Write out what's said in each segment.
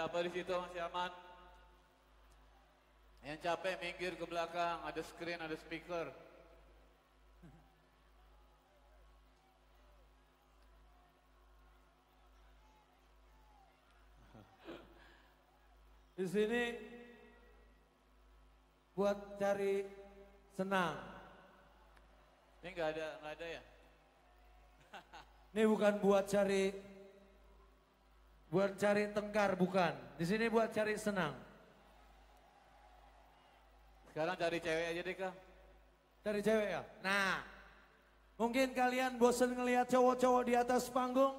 apa di situ masih aman? Yang capek minggir ke belakang, ada screen, ada speaker. Di sini buat cari senang. Ini nggak ada ya? Ini bukan buat cari tengkar, bukan. Di sini buat cari senang. Sekarang cari cewek aja deh, Kang. Cari cewek ya? Nah, mungkin kalian bosen ngelihat cowok-cowok di atas panggung?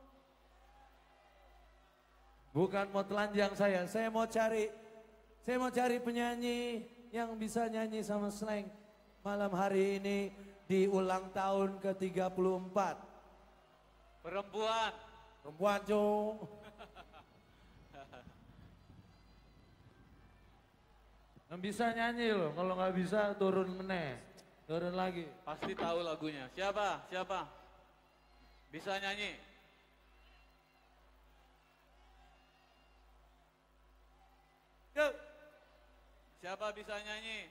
Bukan mau telanjang saya mau cari penyanyi yang bisa nyanyi sama slang malam hari ini di ulang tahun ke-34. Perempuan. Perempuan, Cuk. Yang bisa nyanyi loh, kalau nggak bisa turun meneh. Turun lagi. Pasti tahu lagunya. Siapa? Bisa nyanyi? Yuk. Siapa bisa nyanyi?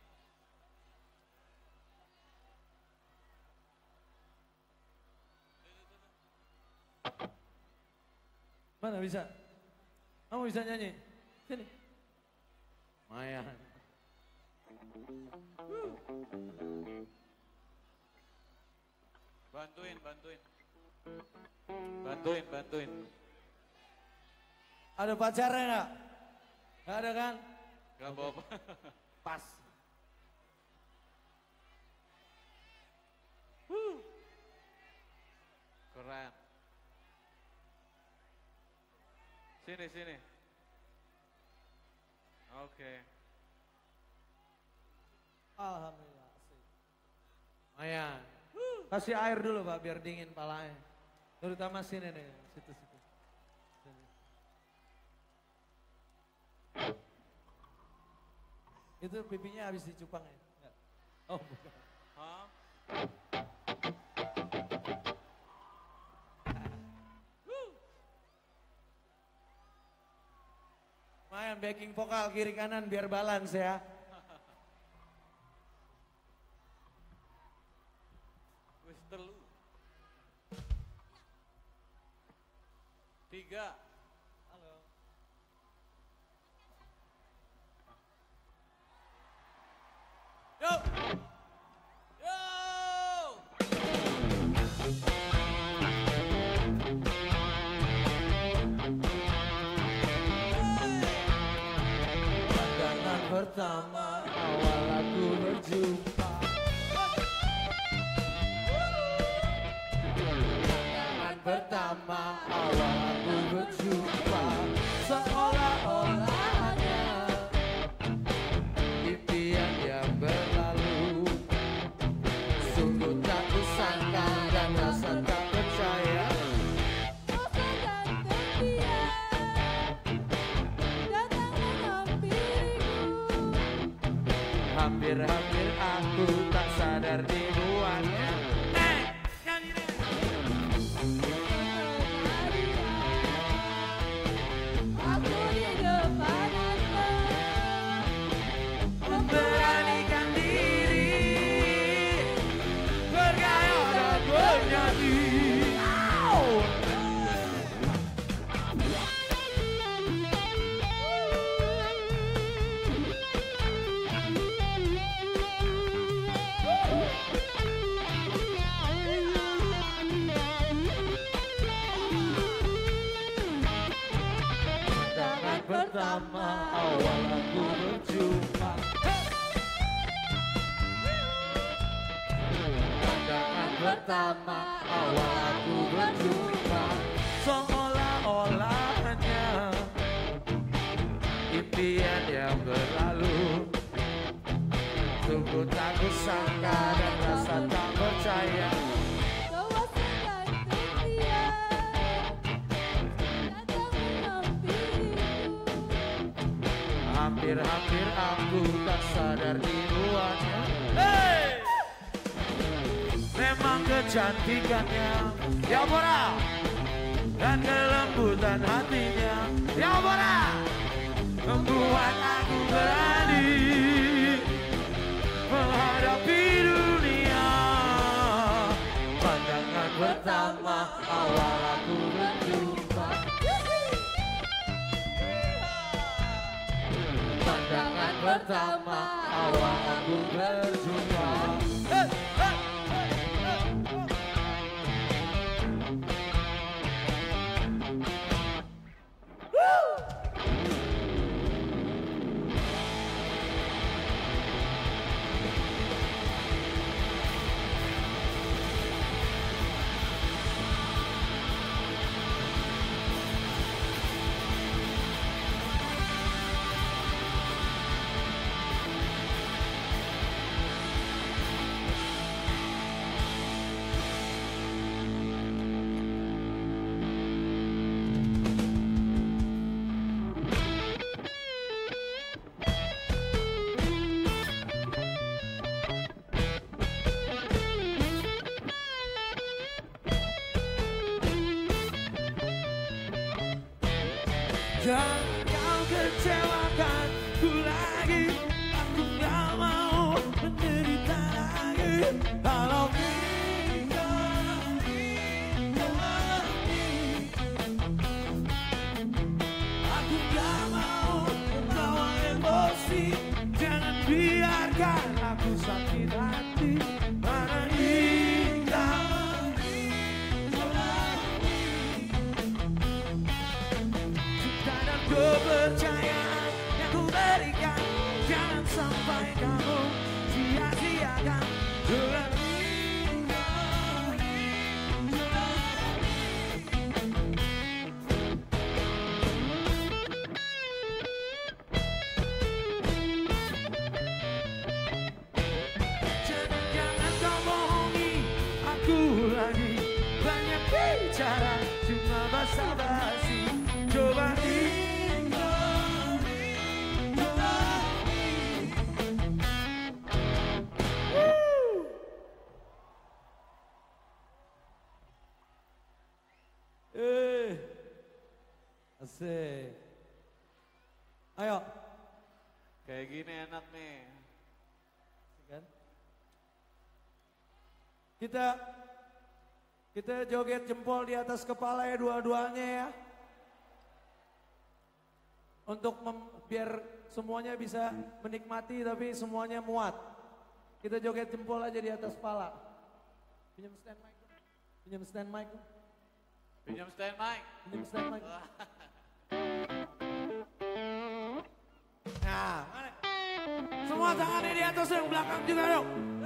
Mana bisa? Kamu bisa nyanyi? Sini. Maya. Bantuin. Ada pacarnya nggak? Nggak ada kan? Gak apa-apa. Pas. Keren. Sini. Oke. Alhamdulillah. Maya. Kasih air dulu Pak biar dingin palanya. Terutama sini nih, situ-situ. Itu pipinya habis dicupang ya? Enggak. Oh bukan. Hah? Main backing vokal kiri kanan biar balance ya. Wis telu. 3. Halo. Yo. Pandangan pertama awal aku berjumpa. Pandangan pertama awal aku berjumpa, seolah-olah hanya impian yang berlalu. Sungguh tak kusangka dan rasa tak percaya. Hampir-hampir aku tak sadar dibuatnya. Aku di depan Anda, Memberanikan diri, bergaya dan bernyanyi. Pandangan pertama awal aku berjumpa. Pandangan pertama awal aku berjumpa, seolah-olah hanya impian yang berlalu. Sungguh tak kusangka dan rasa tak percaya. bahwa segantung dia datang menghampiriku. Hampir-hampir aku tak sadar dibuatnya. Hey! Memang kecantikannya, ya Bora. dan kelembutan hatinya. Ya Bora, membuat aku berani menghadapi dunia. Pandangan pertama awal aku berjumpa. Pandangan pertama awal aku berjumpa. Jangan kau kecewakan ku lagi. Aku gak mau menderita lagi. Kalau kita aku gak mau membawa emosi. Jangan biarkan aku sakit hati. Mana kita kepercayaan yang ku berikan, jangan sampai kamu sia-siakan dengan jangan kau bohongi aku lagi. Banyak bicara cuma basa-basi. Coba asik. Ayo. Kayak gini enak nih. Kan? Kita joget jempol di atas kepala ya dua-duanya ya. Untuk biar semuanya bisa menikmati tapi semuanya muat. Kita joget jempol aja di atas kepala. Pinjam stand mic. Pinjam stand mic. Pinjam stand mic. Pinjam stand mic. Nah, mana? Semua tangannya di atas yang belakang juga dong.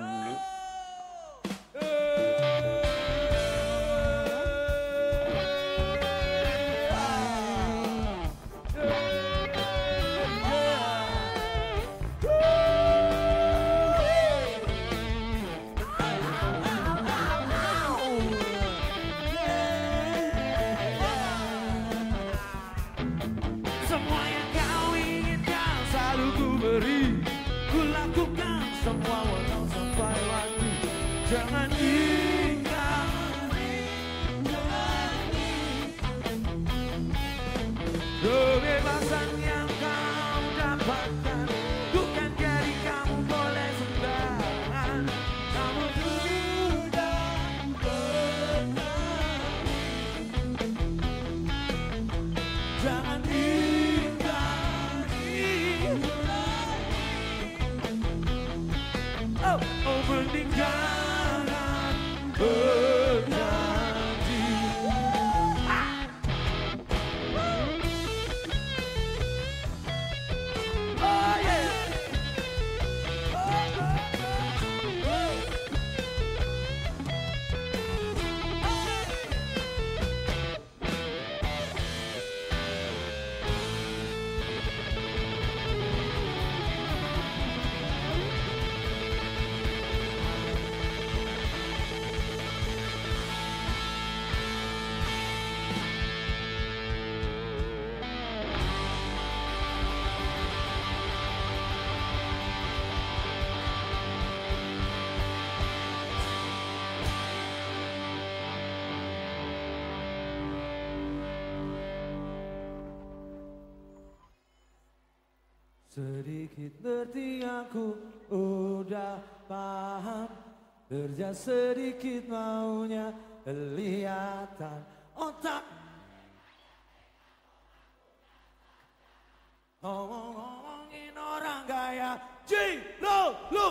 Semua yang kau inginkan selalu ku beri. Ku lakukan semua walau sampai waktu. Jangan tinggal. Kebebasan yang kau dapatkan bukan dari kamu boleh sembarangan. Kamu sudah jangan oh meninggalkan berjanji. Oh yeah. Sedikit ngerti aku udah paham. Kerja sedikit maunya kelihatan otak. Ngomong-ngomongin orang gaya J-Lo-Lo.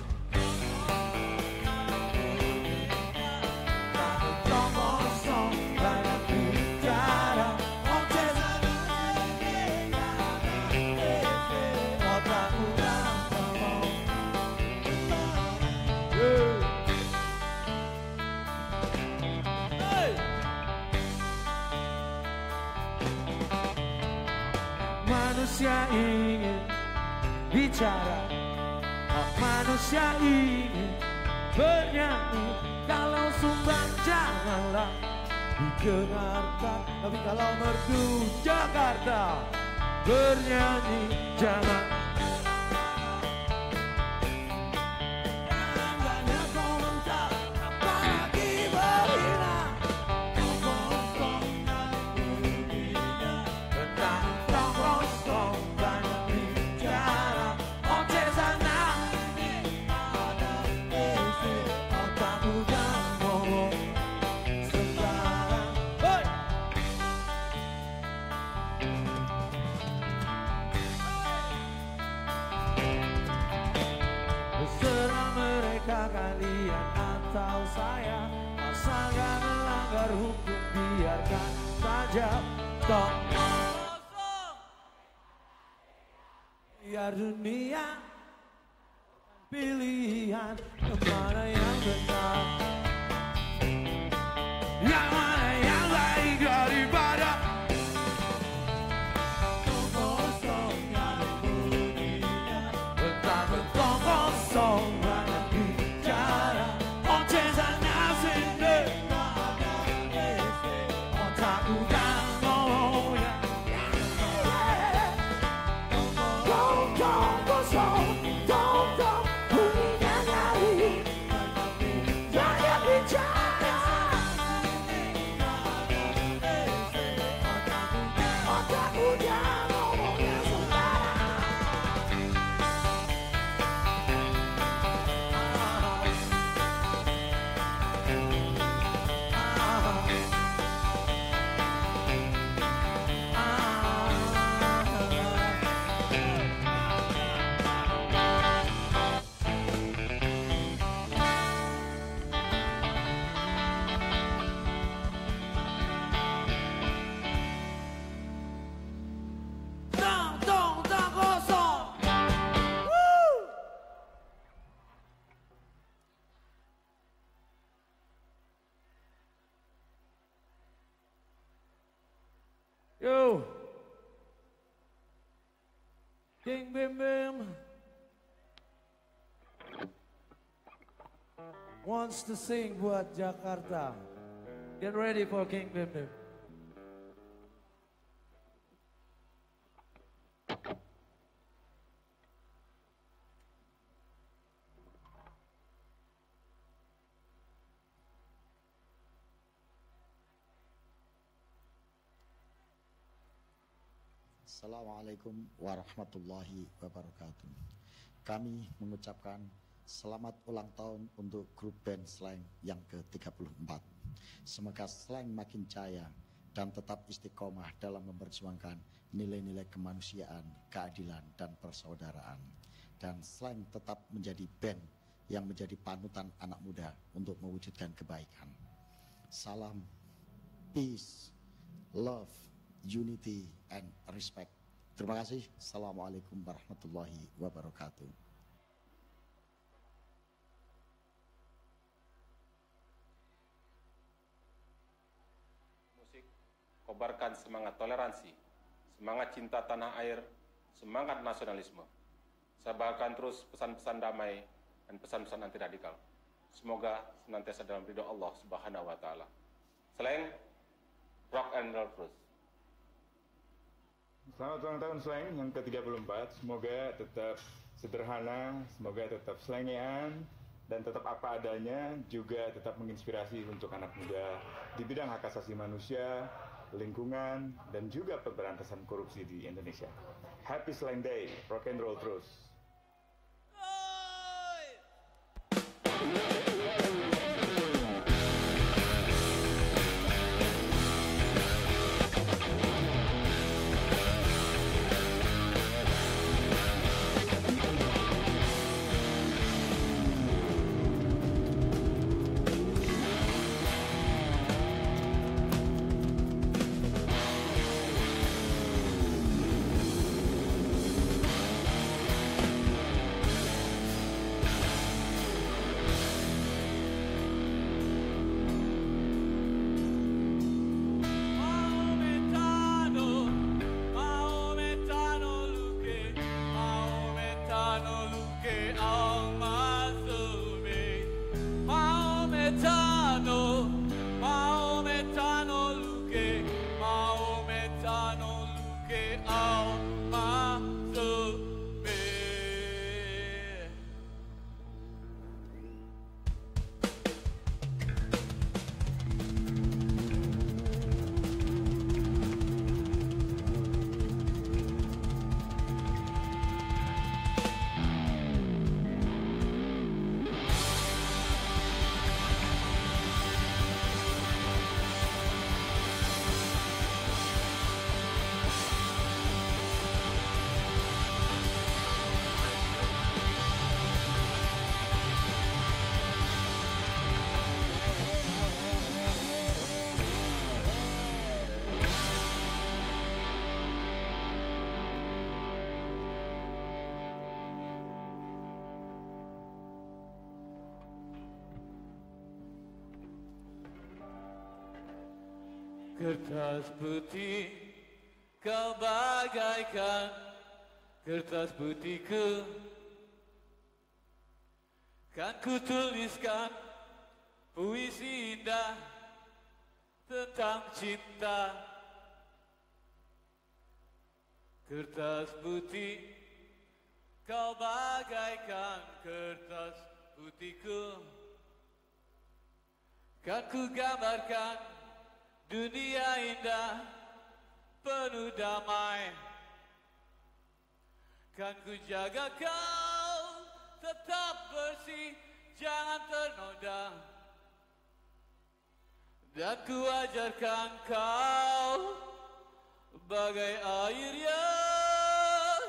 Manusia ingin bicara, manusia ingin bernyanyi. Kalau sumbang janganlah didengarkan, tapi kalau merdu Jakarta bernyanyi jangan. Jangan banyak komentar, apalagi berhina. Ngomong-ngomong bunyinya tentang kosong banyak bicara. Oce sana ada isi otakmu jangan ngomong sembarang. Hei! Terserah mereka kalian atau saya, asalkan melanggar hukum biarkan saja. Toh biar dunia pilihan kemana yang benar, yang mana yang baik daripada kosongnya bunyinya. Bentang-bentang kosong banyak bicara. Oce sana sini ada isi otakku dan ngomongnya. Tong-tong kosong, tong-tong bunyinya nyari. Banyak bicara. Otakku dan ngomongnya sembarang. Tong-tong kosong. Woo! Yo, King Bim Bim wants to sing buat Jakarta. Get ready for King Bim Bim. Assalamualaikum warahmatullahi wabarakatuh. Kami mengucapkan selamat ulang tahun untuk grup band Slank yang ke-34. Semoga Slank makin jaya dan tetap istiqomah dalam memperjuangkan nilai-nilai kemanusiaan, keadilan, dan persaudaraan. Dan Slank tetap menjadi band yang menjadi panutan anak muda untuk mewujudkan kebaikan. Salam, peace, love, unity, and respect. Terima kasih. Assalamualaikum warahmatullahi wabarakatuh. Musik kobarkan semangat toleransi, semangat cinta tanah air, semangat nasionalisme. Sebarkan terus pesan-pesan damai dan pesan-pesan anti radikal. Semoga senantiasa dalam ridho Allah Subhanahu wa taala. Slank, rock and roll terus. Selamat ulang tahun Slank yang ke-34. Semoga tetap sederhana, semoga tetap slangian, dan tetap apa adanya, juga tetap menginspirasi untuk anak muda di bidang hak asasi manusia, lingkungan, dan juga pemberantasan korupsi di Indonesia. Happy Slang Day, rock and roll terus. Kertas putih, kau bagaikan kertas putihku. Kan ku tuliskan puisi indah tentang cinta. Kertas putih, kau bagaikan kertas putihku. Kan ku gambarkan dunia indah penuh damai. Kan ku jaga kau tetap bersih, jangan ternoda. Dan ku ajarkan kau bagai air yang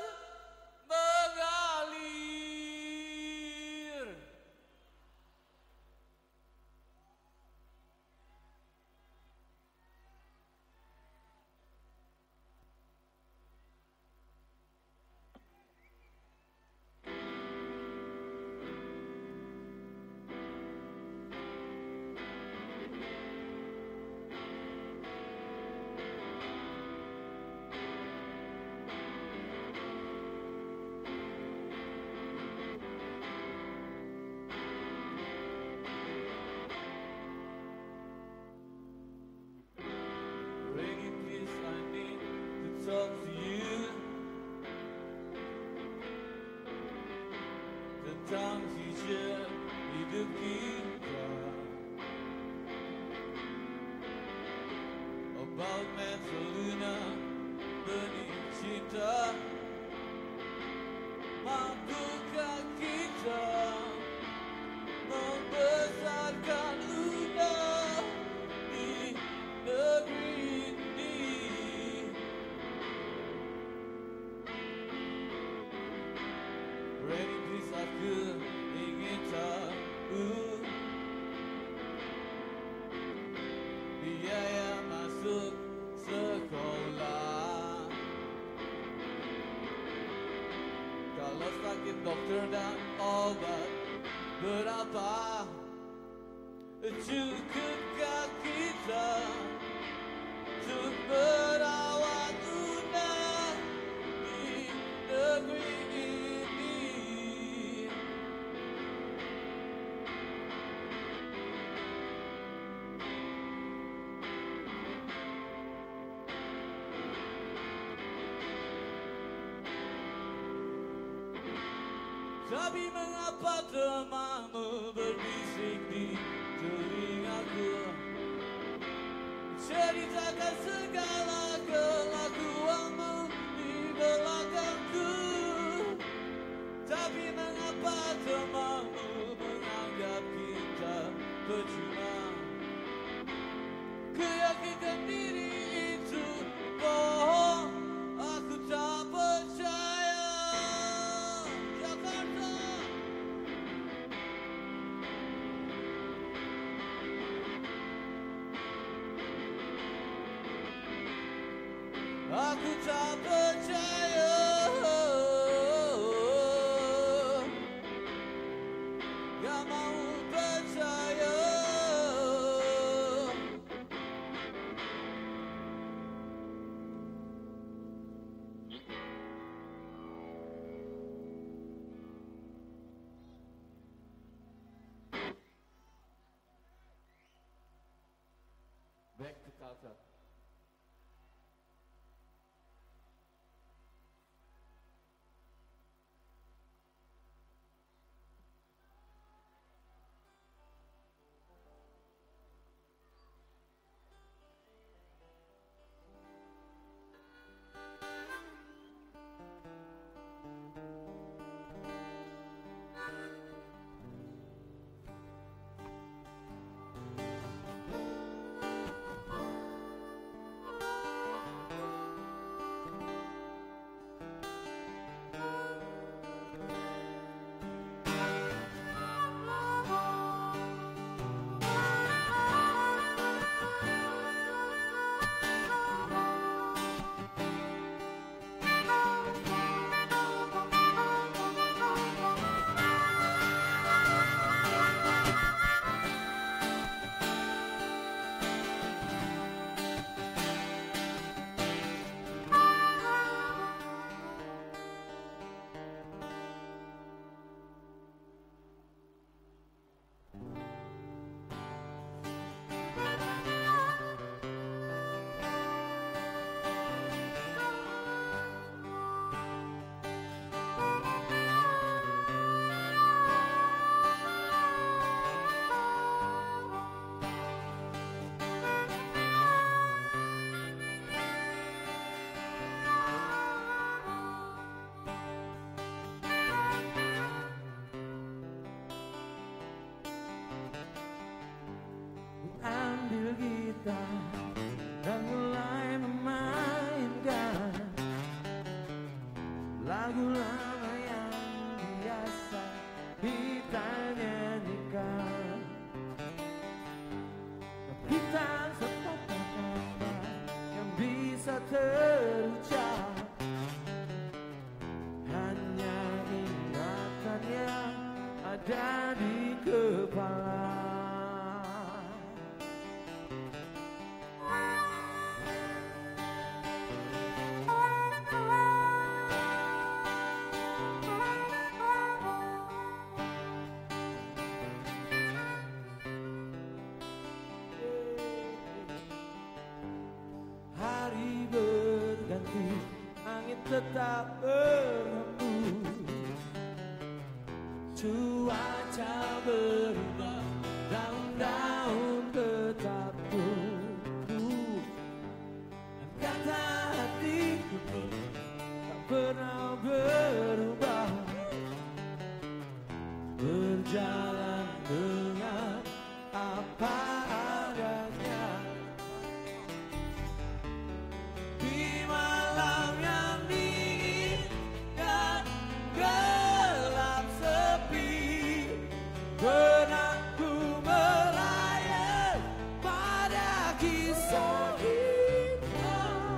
mengalir. Talk to you tentang hijab hidup kita, about mental luna, benih cinta. Mampukah kita membesarkan luna di negeri ini? Ready please, aku ingin tahu biaya masuk sekolah. Kalau sakit dokter dan obat berapa? Cukupkah kita untuk merawat Una di negeri ini? Tapi mengapa temanmu berbisik di telingaku, ceritakan segala kelakuanmu di belakang Aku tak percaya, gak mau percaya. Back to culture. Ambil gitar dan mulai memainkan lagu lama yang biasa kita nyanyikan. Tapi tak sepatah kata yang bisa terucap, hanya ingatan yang ada di kepala. Hari berganti, angin tetap berhembus, cuaca berubah, daun-daun tetap tumbuh. Dan kata hatiku tak pernah berubah, berjalan dengan apa adanya. Di malam yang dingin dan gelap sepi, benakku melayang pada kisah kita.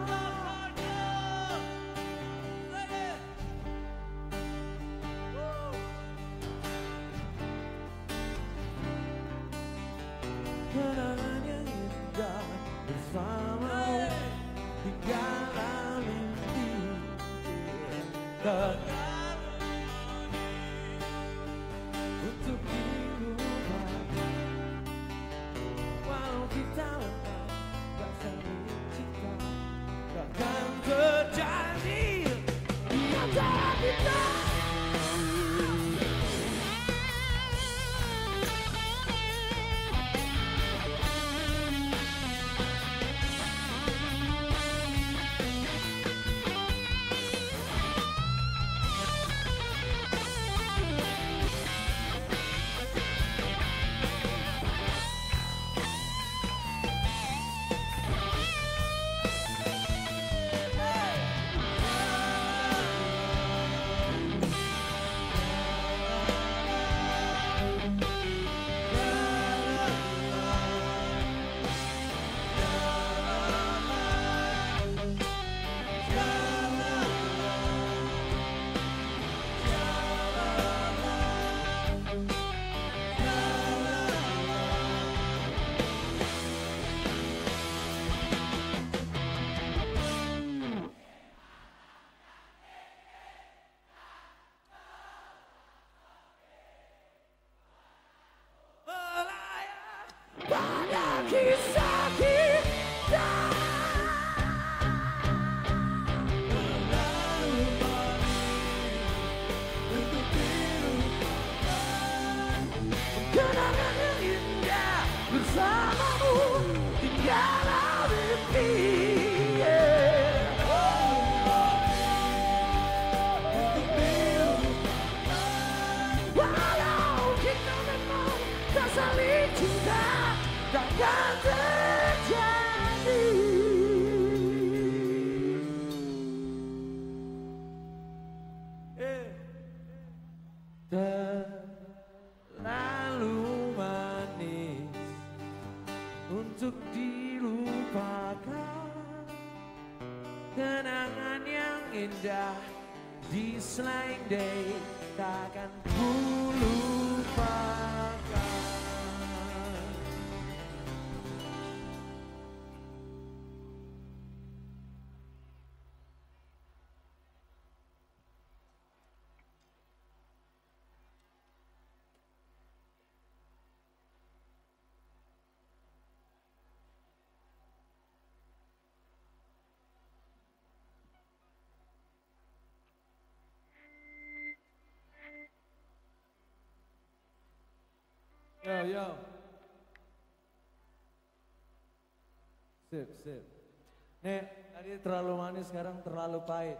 Kenangan yang indah bersamamu hingga mimpi tetap untuk dirubah. Walau kita lepas tak saling cinta, takkan terjadi di antara kita. kisah kita. Terlalu manis untuk dilupakan. Kenangan yang indah bersamamu tinggallah mimpi. Saling cinta takkan terjadi. Terlalu manis untuk dilupakan. Kenangan yang indah di Slang Day takkan ku lupakan. Yo. Sip. Nih, tadi terlalu manis, sekarang terlalu pahit.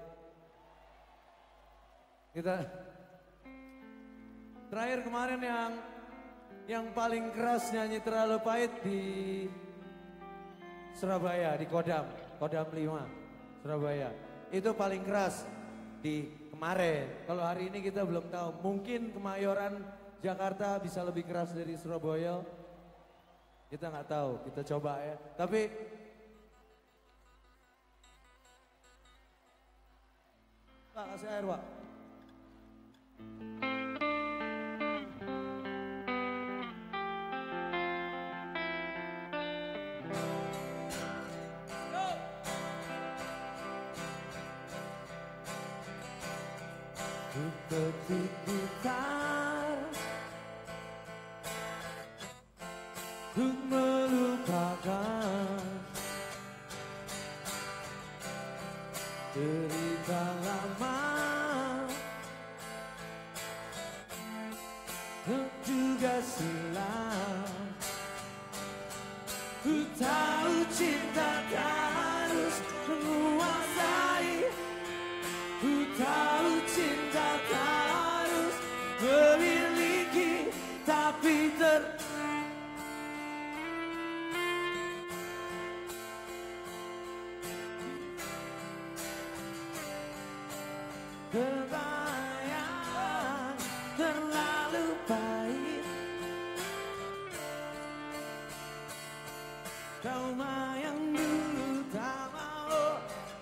Kita terakhir kemarin yang paling keras nyanyi terlalu pahit di Surabaya, di Kodam 5 Surabaya. Itu paling keras di kemarin. Kalau hari ini kita belum tahu, mungkin Kemayoran Jakarta bisa lebih keras dari Surabaya. Kita nggak tahu, kita coba ya. Tapi Pak, kasih air, Pak. Ku ketik gitar untuk melupakan cerita lama, dan juga silam. Ku tahu cinta tak harus menguasai. Ku tahu cinta tak harus memiliki, tapi kebayang terlalu pahit. Kau mah yang dulu tak mau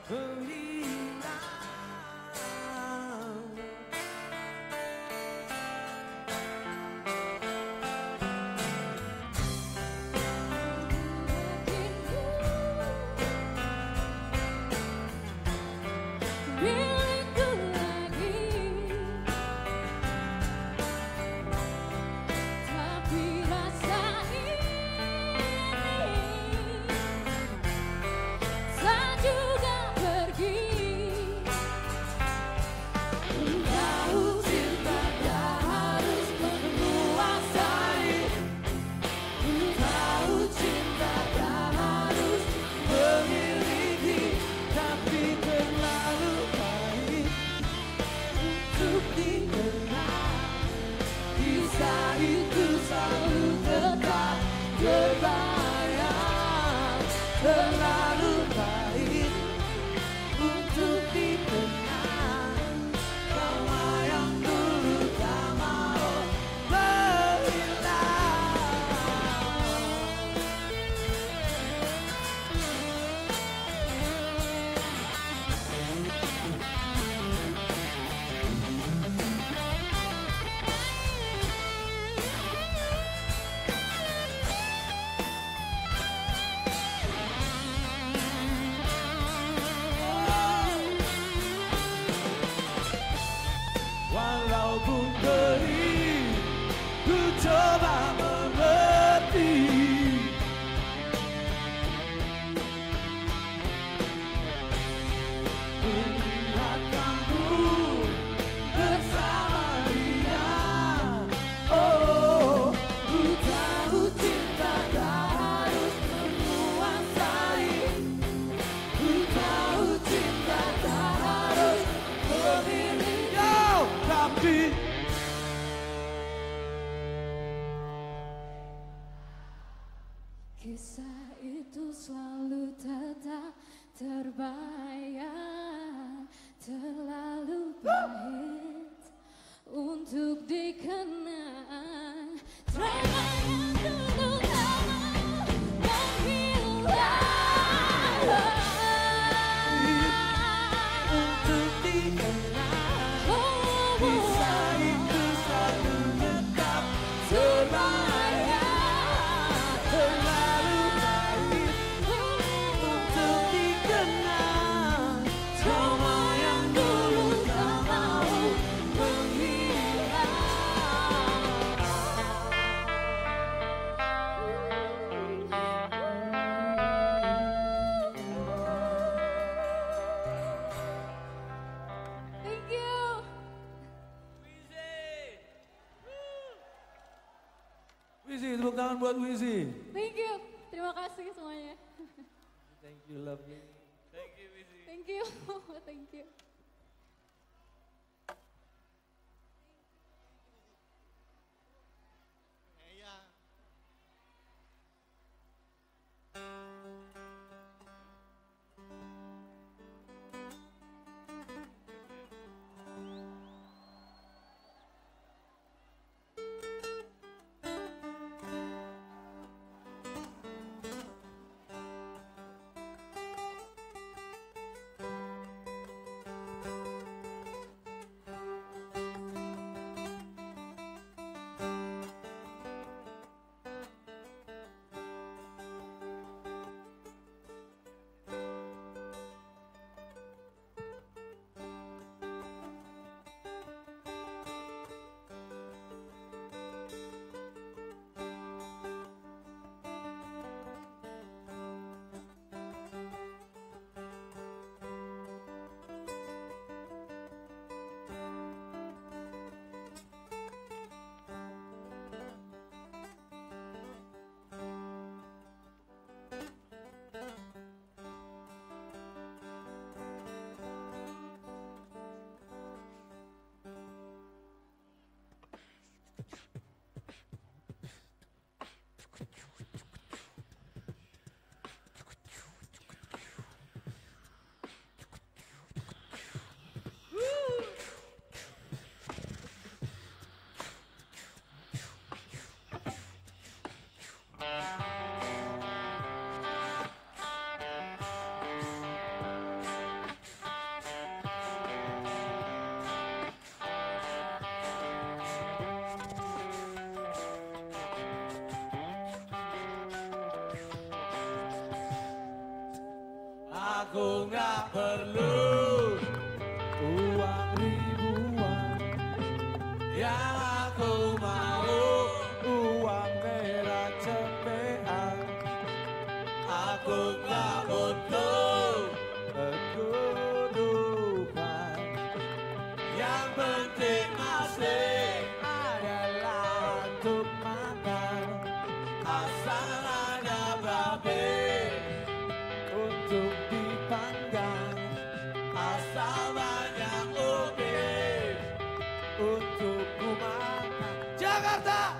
Kisah itu selalu tetap terbayang, terlalu pahit untuk dikenang. Trauma yang dulu tak mau menghilang. Untuk dikenang, kisah itu selalu tetap terbayang, terlalu pahit untuk dikenang. Trauma yang dulu tak mau menghilang. Thank you. Wizi, tepuk tangan buat Wizi. Thank you. Terima kasih semuanya. Thank you, love you. Thank you. Thank you. Aku nggak perlu uang ribuan, yang aku mau uang merah cepean. Aku nggak butuh kedudukan, yang penting masih adalah untuk makan. Asal ada babe untuk dipanggang, asal banyak ubi untuk ku makan. Jakarta!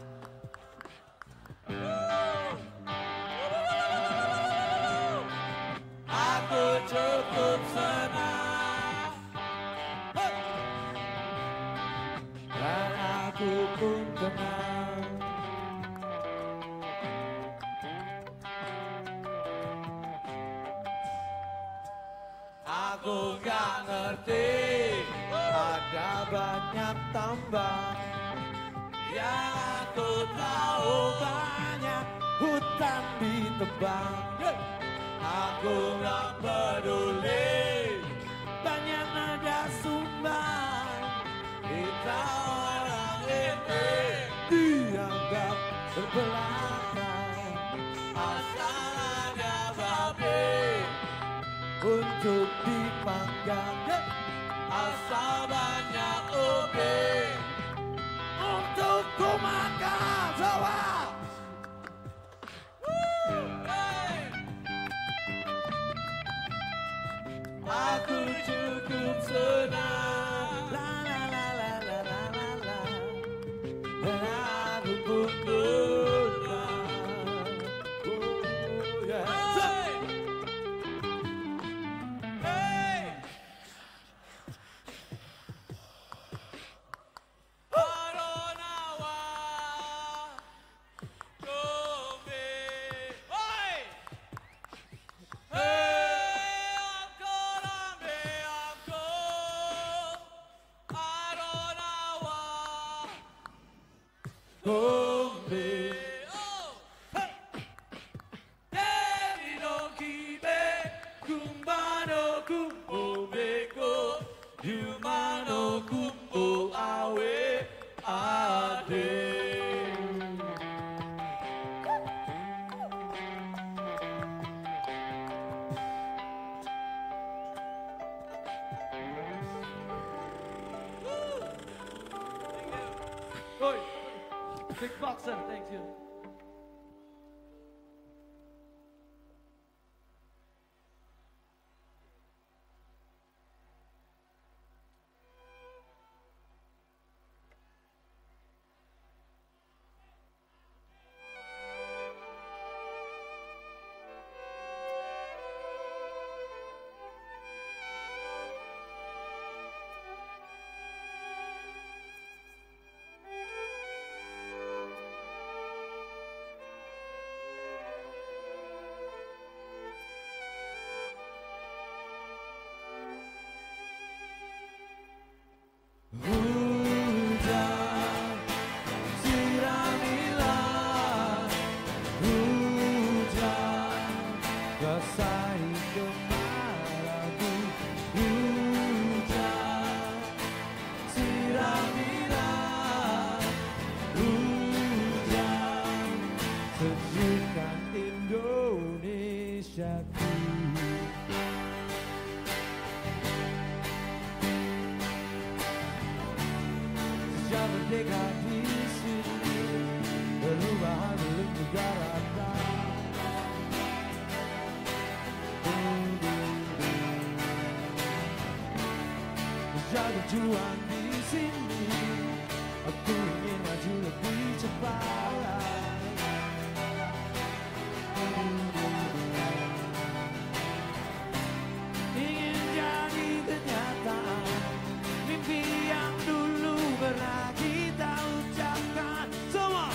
Aku cukup senang, dan aku pun tenang. Aku gak ngerti ada banyak tambang, yang aku tahu banyak hutan ditebang. Aku gak peduli banyak nada sumbang, kita orang ini dianggap berbelakang. Asal ada babi untuk dipanggang, asal banyak ubi untuk ku makan. Jawa. Aku cukup senang, la la la la la la la la, dan aku pun tenang. kombe. Demi no kibe, kumbano kumbo beko, yumano kumbo awe ade. Oi, Big Boxer, thank you. Hujan, siramilah hujan, basahi kepalaku. Hujan, siramilah hujan, sejukkan Indonesiaku. Sejak merdeka di sini, perubahan belum juga rata. Sejak berjuang di sini, aku ingin maju lebih cepat. Ingin jadi kenyataan mimpi yang dulu pernah kita ucapkan. Semua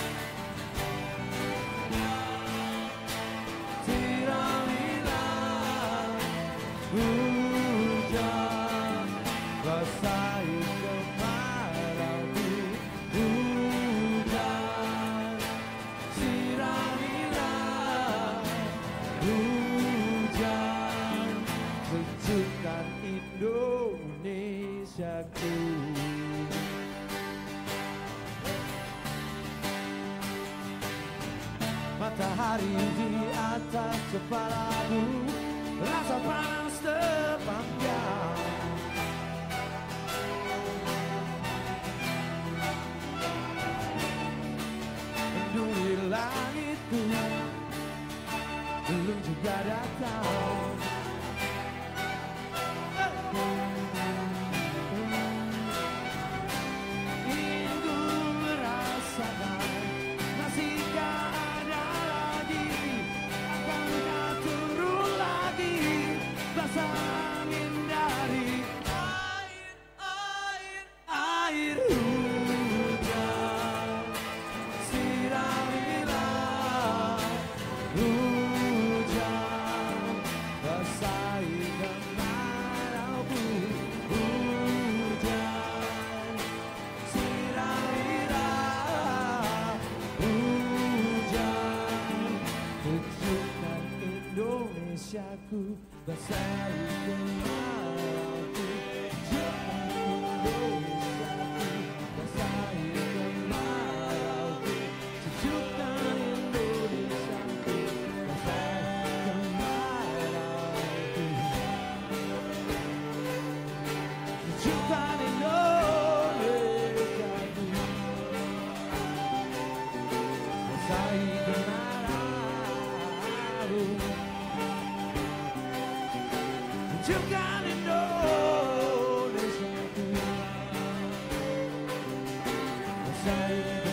siramilah hujan, basahi kemarauku. Hujan, siramilah hujan, sejukkan Indonesiaku. Matahari di atas kepalaku, rasa panas terpanggang. Mendung langitku belum juga datang. Ingin ku merasakan, masihkah ada lagi, akankah turun lagi basah angin dari air hujan. Siramilah hujan, basahi kemarauku. Hujan, siramilah hujan, sejukkan Indonesiaku, basahi kemarauku. Sejukkan Indonesiaku, basahi kemarauku. Sejukkan Indonesiaku, basahi kemarauku. Sejukkan Indonesiaku, basahi kemarauku. Sejukkan Indonesiaku, basahi kemarauku.